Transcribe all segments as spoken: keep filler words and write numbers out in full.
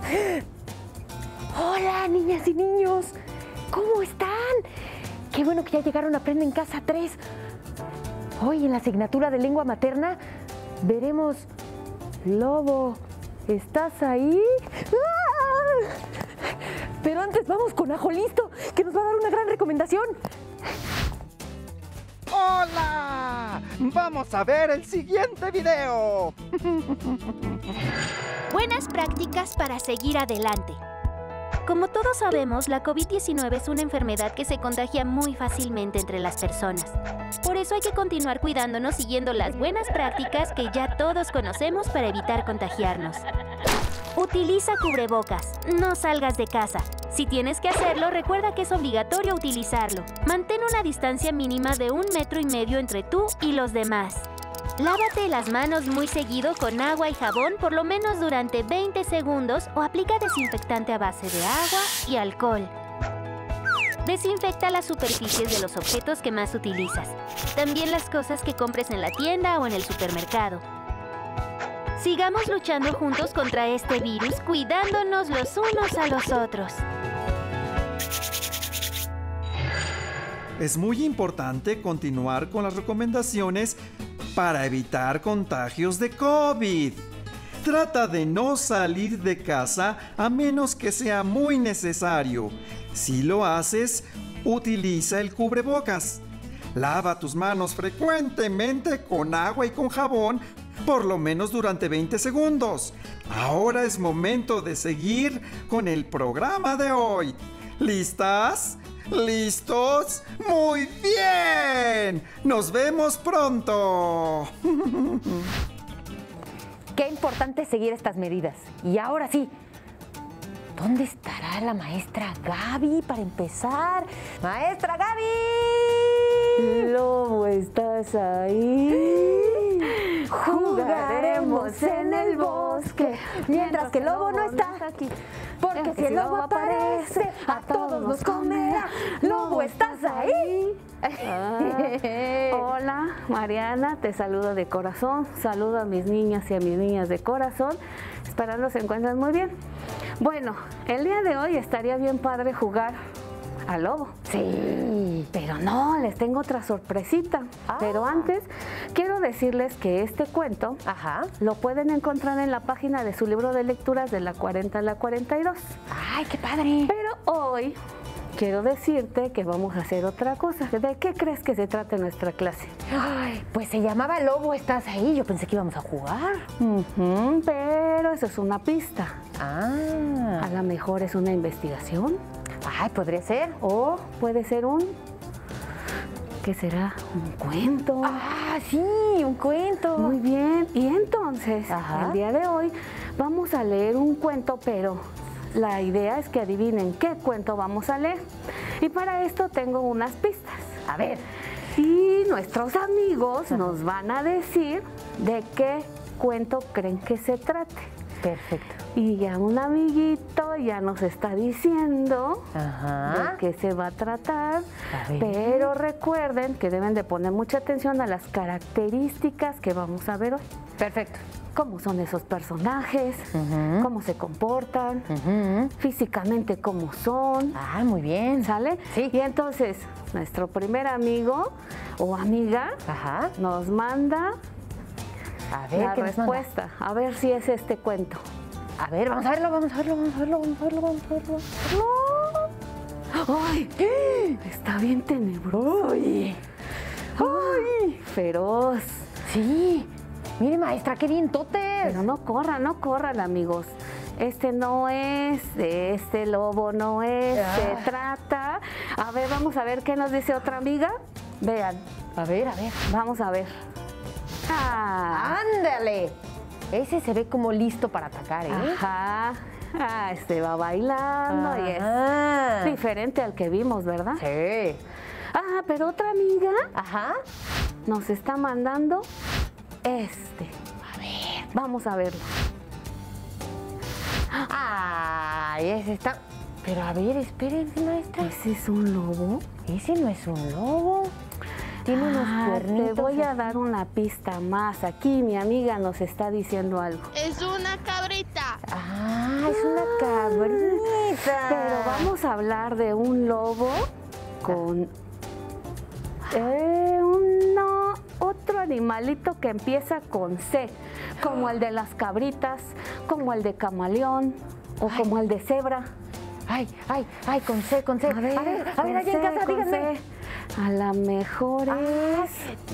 Hola, niñas y niños. ¿Cómo están? Qué bueno que ya llegaron a Aprende en Casa tres. Hoy en la asignatura de lengua materna veremos... Lobo, ¿estás ahí? ¡Ah! Pero antes vamos con Ajo Listo, que nos va a dar una gran recomendación. ¡Hola! ¡Vamos a ver el siguiente video! Buenas prácticas para seguir adelante. Como todos sabemos, la COVID diecinueve es una enfermedad que se contagia muy fácilmente entre las personas. Por eso hay que continuar cuidándonos siguiendo las buenas prácticas que ya todos conocemos para evitar contagiarnos. Utiliza cubrebocas. No salgas de casa. Si tienes que hacerlo, recuerda que es obligatorio utilizarlo. Mantén una distancia mínima de un metro y medio entre tú y los demás. Lávate las manos muy seguido con agua y jabón por lo menos durante veinte segundos o aplica desinfectante a base de agua y alcohol. Desinfecta las superficies de los objetos que más utilizas. También las cosas que compres en la tienda o en el supermercado. Sigamos luchando juntos contra este virus, cuidándonos los unos a los otros. Es muy importante continuar con las recomendaciones para evitar contagios de COVID. Trata de no salir de casa a menos que sea muy necesario. Si lo haces, utiliza el cubrebocas. Lava tus manos frecuentemente con agua y con jabón, por lo menos durante veinte segundos. Ahora es momento de seguir con el programa de hoy. ¿Listas? ¿Listos? ¡Muy bien! ¡Nos vemos pronto! Qué importante es seguir estas medidas. Y ahora sí, ¿dónde estará la maestra Gaby para empezar? ¡Maestra Gaby! Lobo, ¿estás ahí? Jugaremos en el bosque mientras que el lobo no está aquí. Porque si el lobo aparece, a todos nos comerá. Lobo, ¿estás ahí? Ah, hola, Mariana, te saludo de corazón. Saludo a mis niñas y a mis niñas de corazón. Esperando se encuentren muy bien. Bueno, el día de hoy estaría bien padre jugar al lobo. Sí. Pero no, les tengo otra sorpresita. Ah. Pero antes, quiero decirles que este cuento Ajá. lo pueden encontrar en la página de su libro de lecturas de la cuarenta a la cuarenta y dos. ¡Ay, qué padre! Pero hoy quiero decirte que vamos a hacer otra cosa. ¿De qué crees que se trata nuestra clase? Ay, pues se llamaba Lobo, ¿estás ahí? Yo pensé que íbamos a jugar. Uh-huh, pero eso es una pista. Ah. A lo mejor es una investigación. Ay, podría ser. O puede ser un... ¿Qué será? ¿Un cuento? Ah, sí, un cuento. Muy bien. Y entonces, Ajá. el día de hoy vamos a leer un cuento, pero la idea es que adivinen qué cuento vamos a leer. Y para esto tengo unas pistas. A ver. Y nuestros amigos Ajá. nos van a decir de qué cuento creen que se trate. Perfecto. Y ya un amiguito ya nos está diciendo Ajá. de qué se va a tratar, A ver. pero recuerden que deben de poner mucha atención a las características que vamos a ver hoy. Perfecto. Cómo son esos personajes, Uh-huh. cómo se comportan, Uh-huh. físicamente cómo son. Ah, muy bien. ¿Sale? Sí. Y entonces, nuestro primer amigo o amiga Ajá. nos manda A ver, la ¿qué nos manda? respuesta. A ver si es este cuento. A ver, vamos a verlo, vamos a verlo, vamos a verlo, vamos a verlo, vamos a verlo. ¡Ay! Está bien tenebroso. ¡Ay! ¡Ay! Feroz. Sí. Mire, maestra, qué dientotes. Pero no corran, no corran, amigos. Este no es, de este lobo no es, Ah. se trata. A ver, vamos a ver qué nos dice otra amiga. Vean, A ver, a ver. vamos a ver. Ah, ¡Ándale! Ese se ve como listo para atacar, ¿eh? ajá. Ah, este va bailando y es Ajá. diferente al que vimos, ¿verdad? Sí. Ah, pero otra amiga Ajá. nos está mandando este. A ver. Vamos a verlo. Ay, ese está... Pero a ver, espérense, maestra. ¿Ese es un lobo? Ese no es un lobo. Tiene unos Ah, cuernitos. te voy a así. dar una pista más. Aquí mi amiga nos está diciendo algo. Es una cabrita. Ah, es una cabrita. Pero vamos a hablar de un lobo con eh, uno, otro animalito que empieza con C, como el de las cabritas, como el de camaleón o Ay. como el de cebra. Ay, ay, ay, con C, con C. A ver, a ver, a con ver allá en C, casa, con díganme. C. A lo mejor Ah, es...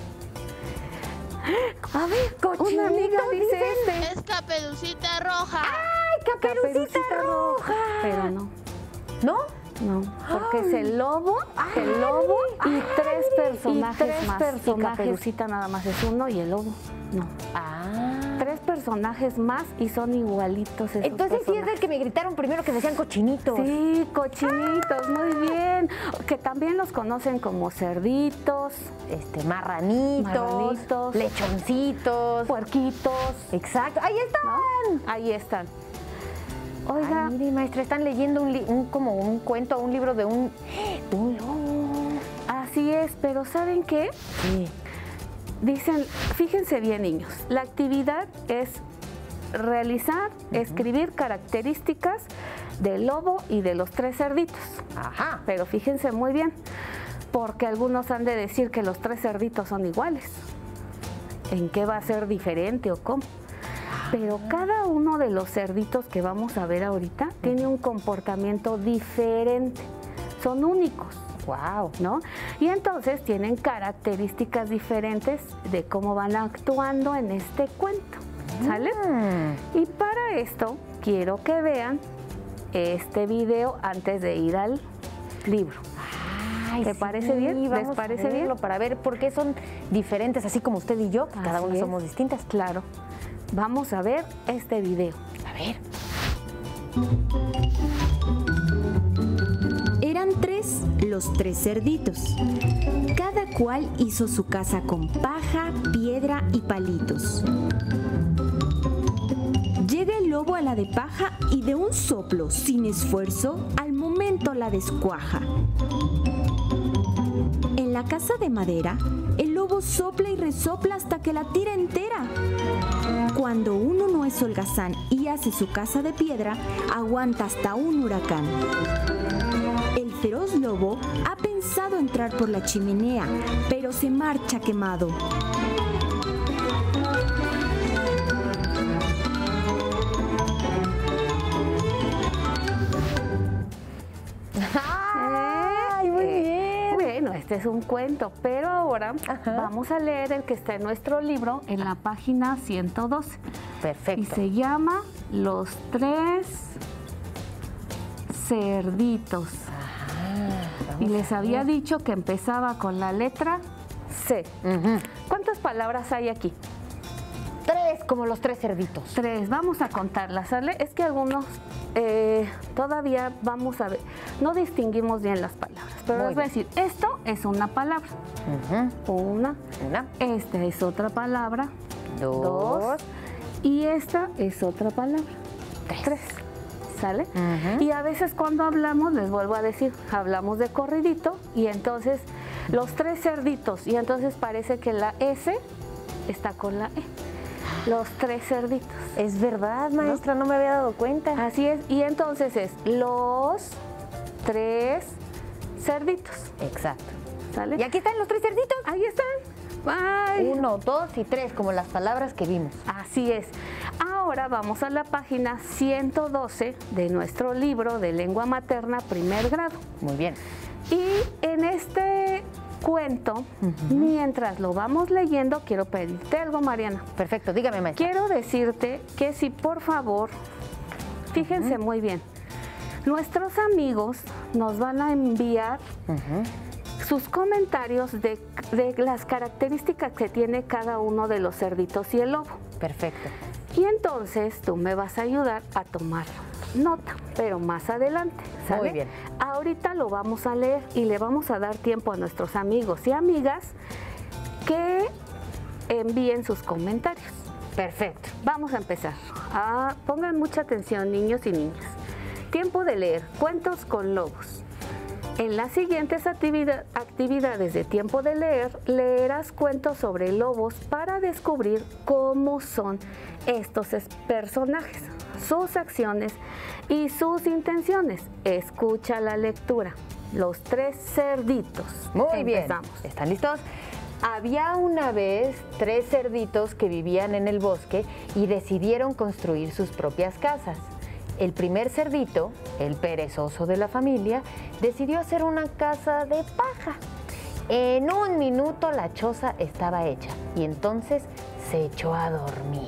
A ver, cochinito, Una amiga dice dicen. este. Es Caperucita Roja. ¡Ay, caperucita, roja! Pero no. ¿No? No, porque es el lobo, Ay, el lobo y ay, tres personajes y tres más. personajes. Y Caperucita nada más es uno y el lobo no. Ah. Tres personajes más y son igualitos esos Entonces sí es del personajes. que me gritaron primero que decían cochinitos. Sí, cochinitos, muy bien. Que también los conocen como cerditos, Este, marranitos, Marranitos. lechoncitos. puerquitos. Exacto. Ahí están. ¿no? Ahí están. Oiga, Ay, mire, maestra, están leyendo un, li- un como un cuento, un libro de un, de un lobo. así es, pero ¿saben qué? Sí. Dicen, fíjense bien, niños, la actividad es realizar, escribir características del lobo y de los tres cerditos. Ajá. Pero fíjense muy bien, porque algunos han de decir que los tres cerditos son iguales. ¿En qué va a ser diferente o cómo? Pero cada uno de los cerditos que vamos a ver ahorita tiene un comportamiento diferente. Son únicos. Wow. ¿No? Y entonces tienen características diferentes de cómo van actuando en este cuento, ¿sale? Mm. Y para esto quiero que vean este video antes de ir al libro. Ay, ¿Te sí, parece bien? ¿Les vamos a parece bien? verlo para ver por qué son diferentes, así como usted y yo, que cada Así una es. somos distintas. Claro. Vamos a ver este video. A ver. Eran tres los tres cerditos. Cada cual hizo su casa con paja, piedra y palitos. Llega el lobo a la de paja y de un soplo, sin esfuerzo, al momento la descuaja. En la casa de madera, el lobo sopla y resopla hasta que la tira entera. Cuando uno no es holgazán y hace su casa de piedra, aguanta hasta un huracán. El feroz lobo ha pensado entrar por la chimenea, pero se marcha quemado. Ay, muy Eh, bien. Bueno, este es un cuento, pero ahora Ajá. vamos a leer el que está en nuestro libro en la página ciento doce. Y Perfecto. se llama Los tres cerditos. Y les había dicho que empezaba con la letra C. Ujú. ¿Cuántas palabras hay aquí? Tres, como los tres cerditos. Tres. Vamos a contarlas, ¿sale? Es que algunos eh, todavía vamos a ver, no distinguimos bien las palabras, pero Muy les voy a bien. decir, esto es una palabra. Ujú. Una. Una, Esta es otra palabra. dos, Dos. Y esta es otra palabra. tres. ¿Sale? Ujú. Y a veces cuando hablamos, les vuelvo a decir, hablamos de corridito y entonces los tres cerditos y entonces parece que la S está con la E. Los tres cerditos. Es verdad, maestra, no me había dado cuenta. Así es. Y entonces es los tres cerditos. Exacto. ¿Sale? Y aquí están los tres cerditos. Ahí están. Ay. Uno, dos y tres, como las palabras que vimos. Así es. Ahora vamos a la página ciento doce de nuestro libro de lengua materna primer grado. Muy bien. Y en este cuento, mientras lo vamos leyendo, quiero pedirte algo, Mariana. Perfecto, dígame, maestra. Quiero decirte que si por favor, fíjense muy bien, nuestros amigos nos van a enviar Ujú. sus comentarios de, de las características que tiene cada uno de los cerditos y el lobo. Perfecto. Y entonces tú me vas a ayudar a tomar nota, pero más adelante, ¿sale? Muy bien. Ahorita lo vamos a leer y le vamos a dar tiempo a nuestros amigos y amigas que envíen sus comentarios. Perfecto. Vamos a empezar. Ah, pongan mucha atención, niños y niñas. Tiempo de leer. Cuentos con lobos. En las siguientes actividad, actividades de tiempo de leer, leerás cuentos sobre lobos para descubrir cómo son estos personajes, sus acciones y sus intenciones. Escucha la lectura. Los tres cerditos. Muy Empezamos. bien. ¿Están listos? Había una vez tres cerditos que vivían en el bosque y decidieron construir sus propias casas. El primer cerdito, el perezoso de la familia, decidió hacer una casa de paja. En un minuto la choza estaba hecha y entonces se echó a dormir.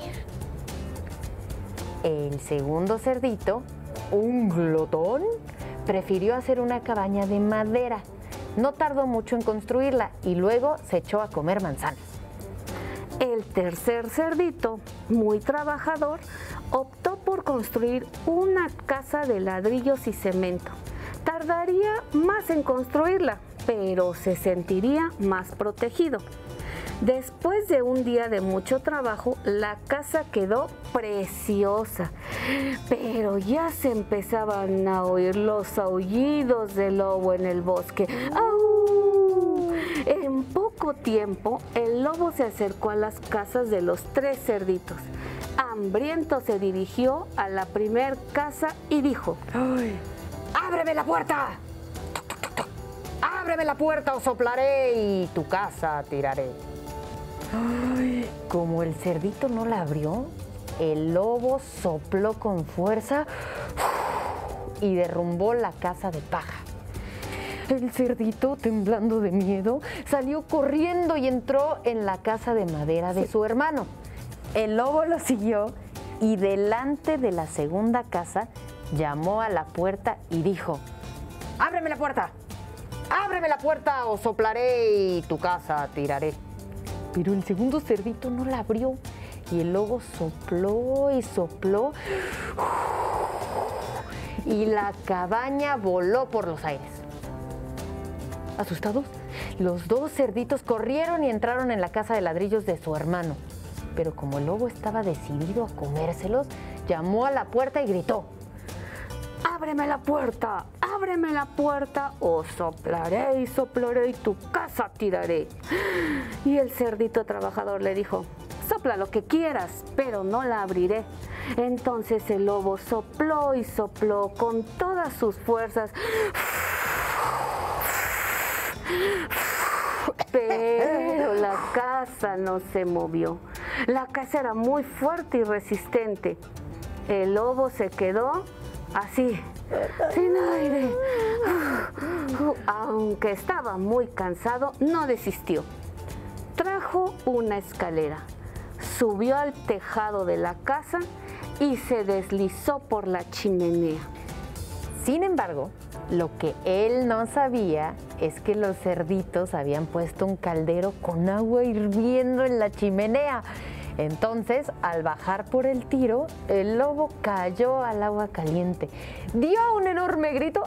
El segundo cerdito, un glotón, prefirió hacer una cabaña de madera. No tardó mucho en construirla y luego se echó a comer manzanas. El tercer cerdito, muy trabajador, optó por construir una casa de ladrillos y cemento. Tardaría más en construirla, pero se sentiría más protegido. Después de un día de mucho trabajo, la casa quedó preciosa, pero ya se empezaban a oír los aullidos del lobo en el bosque. ¡Au! En poco tiempo, el lobo se acercó a las casas de los tres cerditos. Hambriento se dirigió a la primer casa y dijo: ¡Ay! ¡Ábreme la puerta! ¡Toc, toc, toc, toc! ¡Ábreme la puerta o soplaré y tu casa tiraré! Ay, como el cerdito no la abrió, el lobo sopló con fuerza y derrumbó la casa de paja. El cerdito, temblando de miedo, salió corriendo y entró en la casa de madera de su hermano. El lobo lo siguió y delante de la segunda casa llamó a la puerta y dijo: ¡Ábreme la puerta! ¡Ábreme la puerta o soplaré y tu casa tiraré! Pero el segundo cerdito no la abrió y el lobo sopló y sopló y la cabaña voló por los aires. Asustados, los dos cerditos corrieron y entraron en la casa de ladrillos de su hermano. Pero como el lobo estaba decidido a comérselos, llamó a la puerta y gritó: ¡Ábreme la puerta! ¡Ábreme la puerta! O soplaré y soplaré y tu casa tiraré. Y el cerdito trabajador le dijo: sopla lo que quieras, pero no la abriré. Entonces el lobo sopló y sopló con todas sus fuerzas. Pero la casa no se movió. La casa era muy fuerte y resistente. El lobo se quedó así, sin aire. Aunque estaba muy cansado, no desistió. Trajo una escalera, subió al tejado de la casa y se deslizó por la chimenea. Sin embargo, lo que él no sabía es que los cerditos habían puesto un caldero con agua hirviendo en la chimenea. Entonces, al bajar por el tiro, el lobo cayó al agua caliente, dio un enorme grito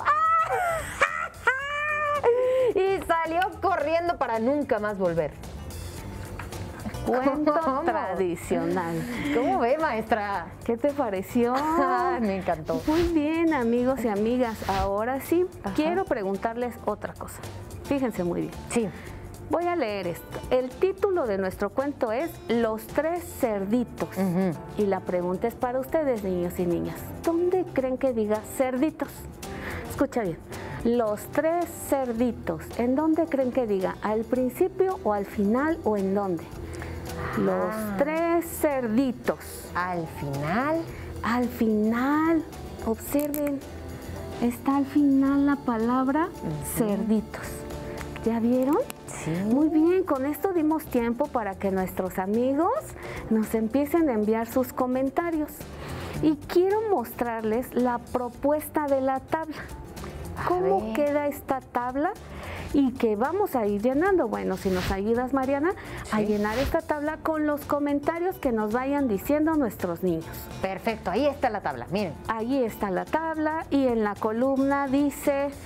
y salió corriendo para nunca más volver. Cuento ¿Cómo? tradicional. ¿Cómo ve, maestra? ¿Qué te pareció? Ay, me encantó. Muy bien, amigos y amigas. Ahora sí, Ajá. quiero preguntarles otra cosa. Fíjense muy bien. Sí. Voy a leer esto. El título de nuestro cuento es Los tres cerditos. Uh-huh. Y la pregunta es para ustedes, niños y niñas. ¿Dónde creen que diga cerditos? Escucha bien. Los tres cerditos. ¿En dónde creen que diga? ¿Al principio o al final o en dónde? Los Ah. tres cerditos. Al final. Al final. Observen. Está al final la palabra Uh-huh. cerditos. ¿Ya vieron? Sí. Muy bien, con esto dimos tiempo para que nuestros amigos nos empiecen a enviar sus comentarios. Y quiero mostrarles la propuesta de la tabla. A ¿Cómo ver. queda esta tabla? Y que vamos a ir llenando. Bueno, si nos ayudas, Mariana, a Sí. llenar esta tabla con los comentarios que nos vayan diciendo nuestros niños. Perfecto, ahí está la tabla, miren. Ahí está la tabla y en la columna dice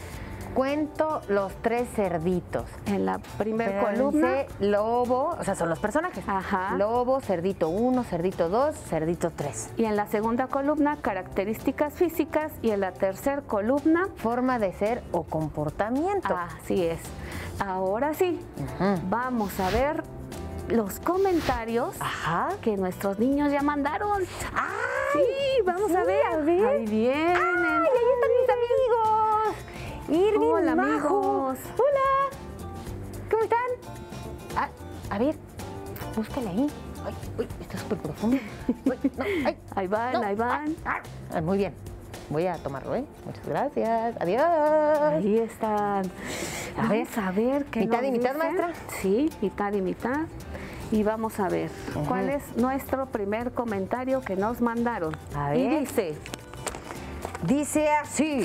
cuento los tres cerditos. En la primera Pero columna. dice lobo, o sea, son los personajes. Ajá. Lobo, cerdito uno, cerdito dos, cerdito tres. Y en la segunda columna, características físicas. Y en la tercera columna, Forma de ser o comportamiento. así es. Ahora sí, Ujú. vamos a ver los comentarios Ajá. que nuestros niños ya mandaron. ¡Ay! Sí, vamos sí, a ver. a ver. Ahí vienen. ¡Ay, ahí están mis amigos! Irving, Hola, Majo. amigos. Hola. ¿Cómo están? Ah, a ver, búscale ahí. Ay, uy, está súper profundo. Uy, no, ay, Ahí van, no, ahí van. ah, ah, muy bien. Voy a tomarlo, ¿eh? Muchas gracias. Adiós. Ahí están. A ver, Vamos a ver qué ¿mitad nos y mitad, dicen. maestra? Sí, mitad y mitad. Y vamos a ver Ujú. cuál es nuestro primer comentario que nos mandaron. A Y ver. dice, Dice así.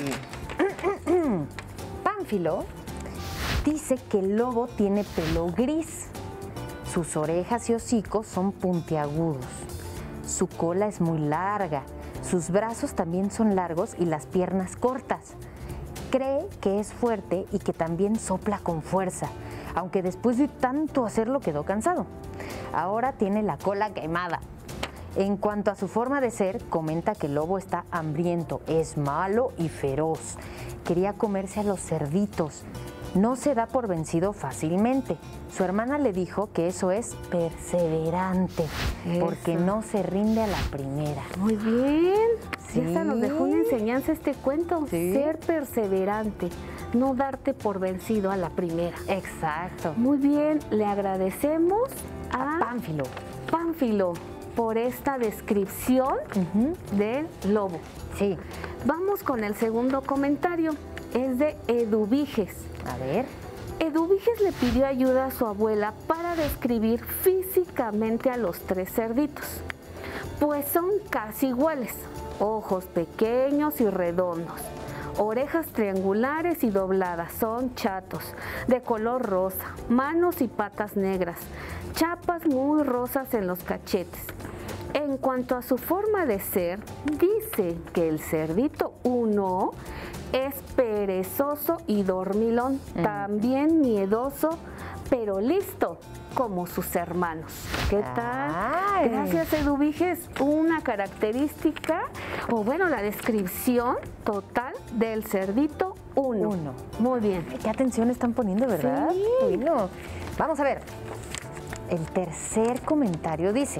Pánfilo dice que el lobo tiene pelo gris. Sus orejas y hocicos son puntiagudos. Su cola es muy larga. Sus brazos también son largos y las piernas cortas. Cree que es fuerte y que también sopla con fuerza, aunque después de tanto hacerlo quedó cansado. Ahora tiene la cola quemada. En cuanto a su forma de ser, comenta que el lobo está hambriento, es malo y feroz. Quería comerse a los cerditos. No se da por vencido fácilmente. Su hermana le dijo que eso es perseverante, porque Eso. no se rinde a la primera. muy bien. Sí. Ya hasta nos dejó una enseñanza este cuento. Sí. Ser perseverante, no darte por vencido a la primera. Exacto. Muy bien, le agradecemos a Pánfilo. Pánfilo por esta descripción del lobo. Sí. Vamos con el segundo comentario. Es de Eduviges. A ver. Eduviges le pidió ayuda a su abuela para describir físicamente a los tres cerditos, pues son casi iguales. Ojos pequeños y redondos, orejas triangulares y dobladas, son chatos, de color rosa, manos y patas negras, chapas muy rosas en los cachetes. En cuanto a su forma de ser, dice que el cerdito uno es perezoso y dormilón, Mm. también miedoso, pero listo, como sus hermanos. ¿Qué tal? Ay. Gracias, Eduviges. Una característica, o bueno, la descripción total del cerdito uno. Uno. Muy bien. Qué atención están poniendo, ¿verdad? Sí. Bueno, vamos a ver. El tercer comentario dice: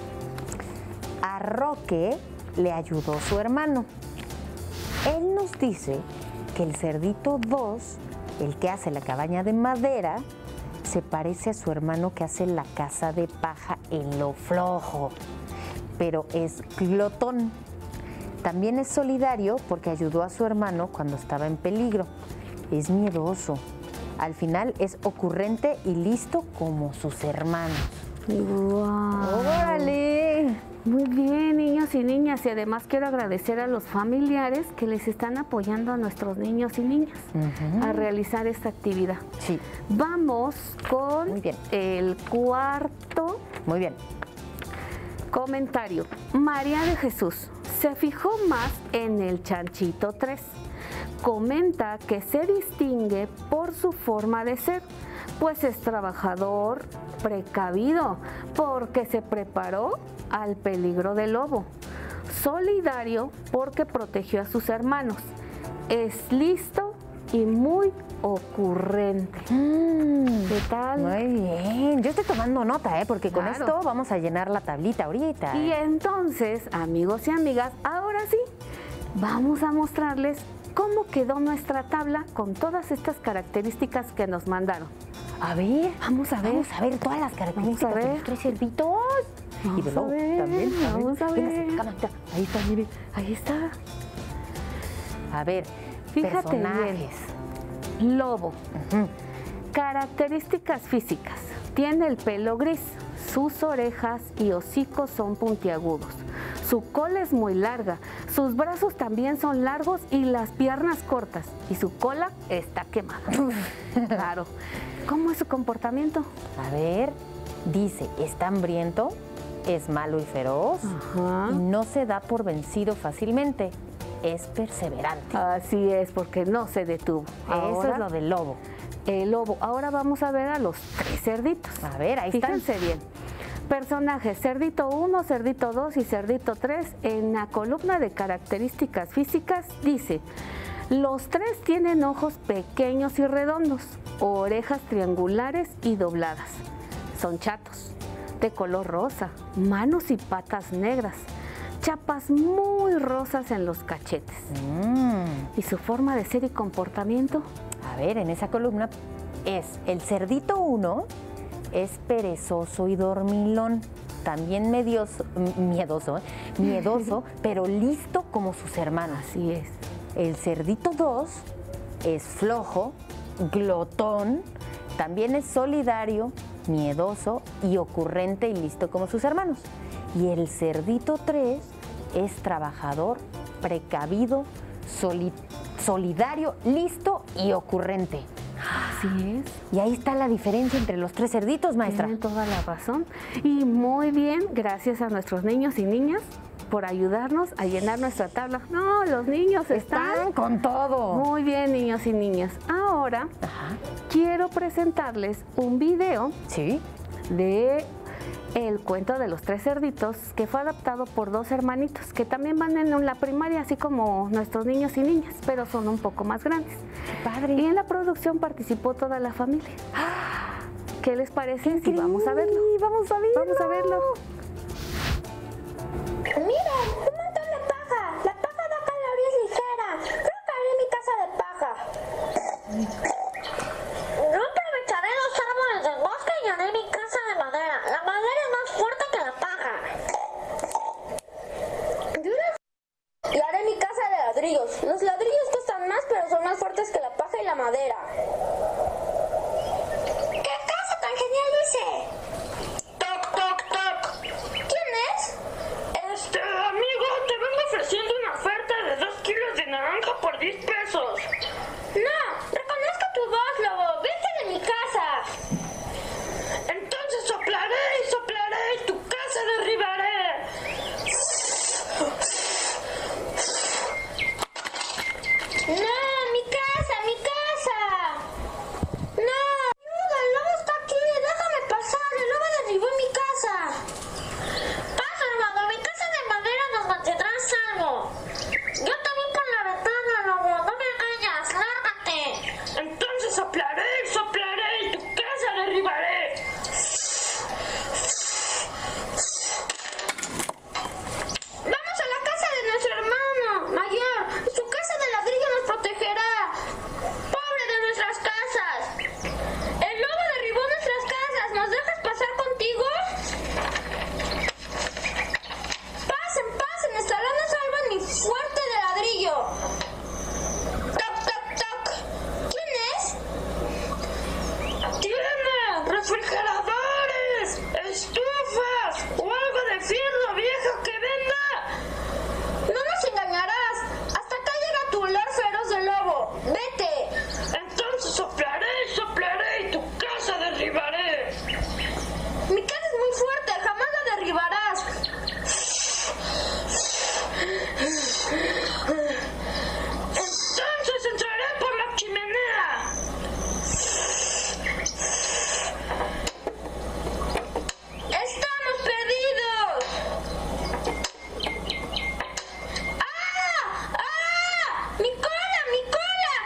a Roque le ayudó su hermano. Él nos dice que el cerdito dos, el que hace la cabaña de madera, se parece a su hermano que hace la casa de paja en lo flojo, pero es glotón. También es solidario porque ayudó a su hermano cuando estaba en peligro. Es miedoso. Al final es ocurrente y listo como sus hermanos. Wow. ¡Órale! Muy bien, niños y niñas. Y además quiero agradecer a los familiares que les están apoyando a nuestros niños y niñas Ujú. a realizar esta actividad. Sí, Vamos con Muy bien. el cuarto muy bien. comentario. María de Jesús se fijó más en el chanchito tres. Comenta que se distingue por su forma de ser, pues es trabajador, precavido, porque se preparó al peligro del lobo. Solidario porque protegió a sus hermanos. Es listo y muy ocurrente. ¿Qué tal? Muy bien. Yo estoy tomando nota, ¿eh? Porque con Claro. esto vamos a llenar la tablita ahorita. Y entonces, amigos y amigas, ahora sí, vamos a mostrarles cómo quedó nuestra tabla con todas estas características que nos mandaron. A ver, Vamos a ver. vamos a ver todas las características Vamos a de ver. los tres cerditos. Vamos y de a lobo ver, también. vamos a Véngase, ver. cámara, ahí está, mire. Ahí está. A ver, Fíjate personajes. bien. Lobo. Ujú. Características físicas. Tiene el pelo gris. Sus orejas y hocicos son puntiagudos. Su cola es muy larga. Sus brazos también son largos y las piernas cortas. Y su cola está quemada. Claro. ¿Cómo es su comportamiento? A ver, dice, está hambriento, es malo y feroz, Ajá. y no se da por vencido fácilmente. es perseverante. Así es, porque no se detuvo. Eso Ahora, es lo del lobo. El lobo. Ahora vamos a ver a los tres cerditos. A ver, ahí están. Fíjense bien. Personajes, cerdito uno, cerdito dos y cerdito tres. En la columna de características físicas dice, los tres tienen ojos pequeños y redondos, orejas triangulares y dobladas. Son chatos, de color rosa, manos y patas negras, chapas muy rosas en los cachetes. Mm. ¿Y su forma de ser y comportamiento? A ver, en esa columna es el cerdito uno, es perezoso y dormilón, también medioso, miedoso, ¿eh? miedoso, pero listo como sus hermanos. Así es. El cerdito dos es flojo, glotón, también es solidario, miedoso y ocurrente y listo como sus hermanos. Y el cerdito tres es trabajador, precavido, soli- solidario, listo y ocurrente. Así es. Y ahí está la diferencia entre los tres cerditos, maestra. Tienen toda la razón. Y muy bien, gracias a nuestros niños y niñas por ayudarnos a llenar nuestra tabla. No, los niños están, Están con todo. muy bien, niños y niñas. Ahora Ajá. quiero presentarles un video Sí. de El cuento de los tres cerditos, que fue adaptado por dos hermanitos que también van en la primaria, así como nuestros niños y niñas, pero son un poco más grandes. Qué padre. Y en la producción participó toda la familia. ¿Qué les parece? Sí, vamos a verlo. Sí, vamos a verlo. Vamos a verlo. Miren, un montón de paja. La paja da calorías ligeras. Creo que haré mi casa de paja. Yo aprovecharé los árboles del bosque y haré mi casa de madera. La madera es más fuerte que la paja. Y haré mi casa de ladrillos. Los ladrillos cuestan más, pero son más fuertes que la paja y la madera. ¿Qué casa tan genial hice? Toc, toc, toc. ¿Quién es? Este, amigo, te vengo ofreciendo una oferta de dos kilos de naranja por diez pesos. No, reconozco tu voz, lobo. Vete de mi casa. Entonces soplaré y soplaré y tu casa derribaré. No, mi casa, mi casa. No, ayuda, el lobo está aquí. Déjame pasar. El lobo derribó mi casa. Pasa, hermano. Mi casa de madera nos mantendrá a salvo. Yo te vi por la ventana, lobo. No me engañas. Lárgate. Entonces soplaré y soplaré y tu casa derribaré. Vamos a la casa de nuestro hermano mayor. Su casa de ladrillo nos protegerá. Pobre de nuestras casas. El lobo derribó nuestras casas. ¿Nos dejas pasar contigo? Pasen, pasen. Estarán a salvo en mi fuerte de ladrillo. Toc, toc, toc. ¿Quién es? ¡Tiene refrigeradores, estufas o algo de fierro viejo que venda! No nos engañarás. Hasta acá llega tu olor feroz de lobo. Vete. Entonces soplaré y soplaré y tu casa derribaré. Mi casa es muy fuerte. Jamás la derribarás. Entonces entraré por la chimenea. ¡Estamos perdidos! ¡Ah! ¡Ah! ¡Mi cola! ¡Mi cola!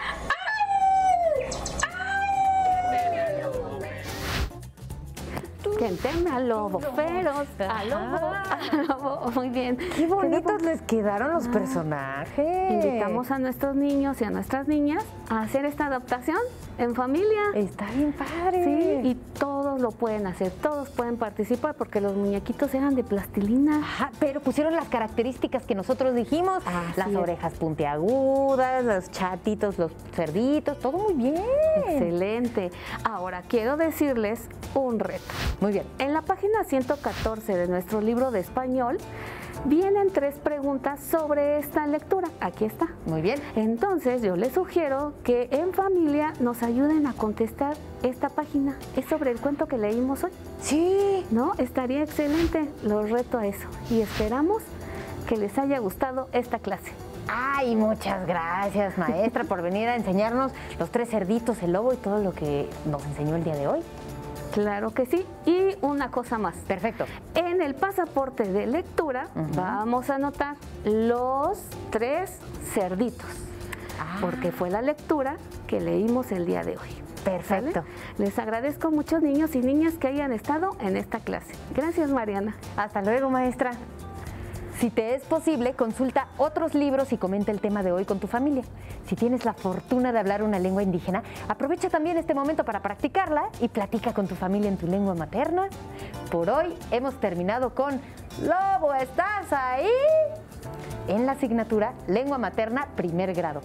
¡Au! Quien teme al lobo feroz, al lobo, al lobo. Muy bien. Qué bonitos les quedaron los personajes. Invitamos a nuestros niños y a nuestras niñas a hacer esta adaptación en familia. Está bien padre. Sí, y todos lo pueden hacer, todos pueden participar porque los muñequitos eran de plastilina. Ajá, pero pusieron las características que nosotros dijimos, Así las es. orejas puntiagudas, los chatitos, los cerditos, todo muy bien. Excelente. Ahora quiero decirles un reto. Muy bien. En la página ciento catorce de nuestro libro de español vienen tres preguntas sobre esta lectura. Aquí está. Muy bien. Entonces yo les sugiero que en familia nos ayuden a contestar esta página. Es sobre el cuento que leímos hoy. Sí. ¿No? Estaría excelente. Los reto a eso. Y esperamos que les haya gustado esta clase. Ay, muchas gracias, maestra, por venir a enseñarnos los tres cerditos, el lobo y todo lo que nos enseñó el día de hoy. Claro que sí. Y una cosa más. Perfecto. En el pasaporte de lectura uh-huh. vamos a anotar los tres cerditos, ah. porque fue la lectura que leímos el día de hoy. Perfecto. ¿Vale? Les agradezco mucho, niños y niñas, que hayan estado en esta clase. Gracias, Mariana. Hasta luego, maestra. Si te es posible, consulta otros libros y comenta el tema de hoy con tu familia. Si tienes la fortuna de hablar una lengua indígena, aprovecha también este momento para practicarla y platica con tu familia en tu lengua materna. Por hoy hemos terminado con Lobo, ¿estás ahí? En la asignatura Lengua Materna, primer grado.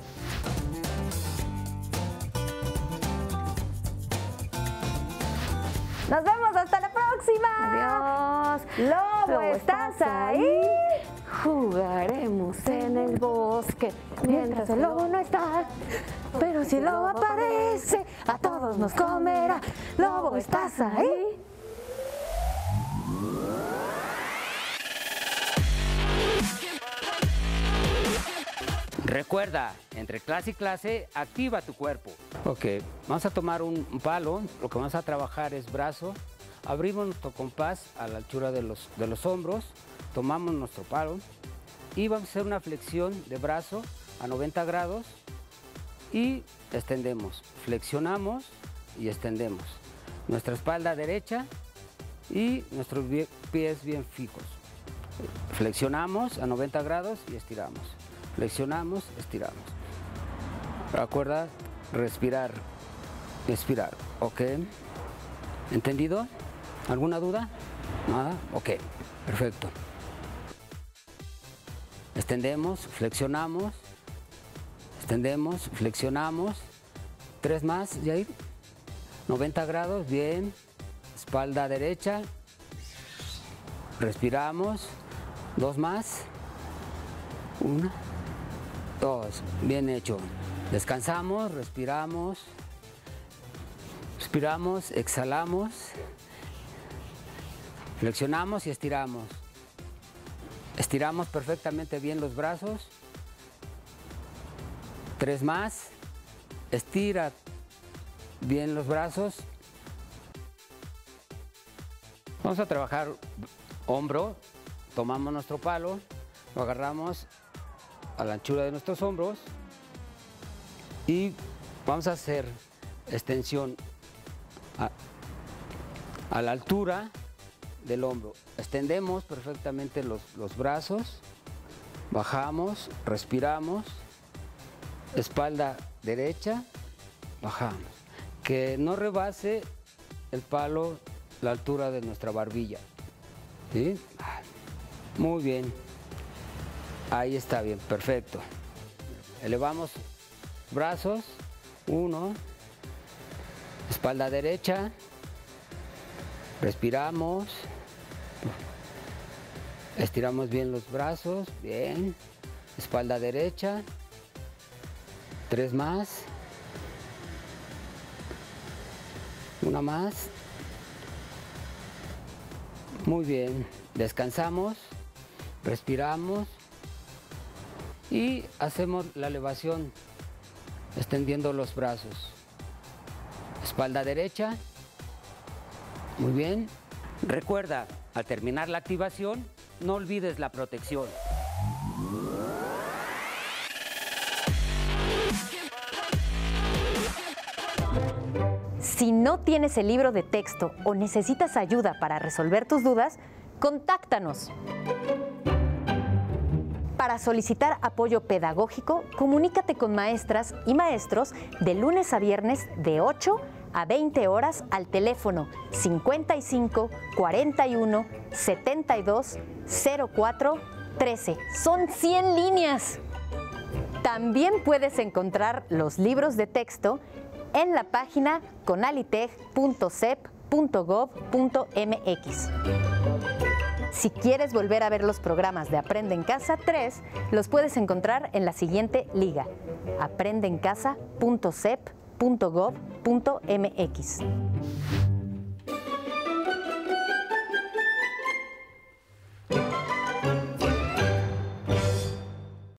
¡Nos vemos! ¡Hasta la próxima! ¡Adiós! ¡Lobo, Lobo ¿estás ahí? Jugaremos en el bosque mientras el lobo no está. Pero si el lobo aparece, a todos nos comerá. ¡Lobo, estás ahí! Recuerda, entre clase y clase, activa tu cuerpo. Ok, vamos a tomar un palo, lo que vamos a trabajar es brazo, abrimos nuestro compás a la altura de los, de los hombros, tomamos nuestro palo y vamos a hacer una flexión de brazo a noventa grados y extendemos, flexionamos y extendemos. Nuestra espalda derecha y nuestros pies bien fijos. Flexionamos a noventa grados y estiramos. Flexionamos, estiramos. Recuerda respirar, expirar, ¿ok? ¿Entendido? ¿Alguna duda? ¿Nada? Ok, perfecto. Extendemos, flexionamos, extendemos, flexionamos. Tres más, Yair. noventa grados, bien. Espalda derecha. Respiramos. Dos más. Una. Dos, bien hecho. Descansamos, respiramos, respiramos, exhalamos, flexionamos y estiramos. Estiramos perfectamente bien los brazos. Tres más, estira bien los brazos. Vamos a trabajar hombro, tomamos nuestro palo, lo agarramos a la anchura de nuestros hombros y vamos a hacer extensión a, a la altura del hombro. Extendemos perfectamente los, los brazos, bajamos, respiramos, espalda derecha, bajamos. Que no rebase el palo la altura de nuestra barbilla. ¿Sí? Muy bien. Ahí está bien, perfecto. Elevamos brazos, uno, espalda derecha, respiramos, estiramos bien los brazos, bien, espalda derecha, tres más, una más, muy bien, descansamos, respiramos y hacemos la elevación extendiendo los brazos. Espalda derecha, muy bien. Recuerda, al terminar la activación, no olvides la protección. Si no tienes el libro de texto o necesitas ayuda para resolver tus dudas, contáctanos. Para solicitar apoyo pedagógico, comunícate con maestras y maestros de lunes a viernes de ocho a veinte horas al teléfono cincuenta y cinco, cuarenta y uno, setenta y dos, cero cuatro, trece. Son cien líneas. También puedes encontrar los libros de texto en la página conaliteg punto sep punto gov punto mx. Si quieres volver a ver los programas de Aprende en Casa tres, los puedes encontrar en la siguiente liga: aprende en casa punto sep punto gov punto mx.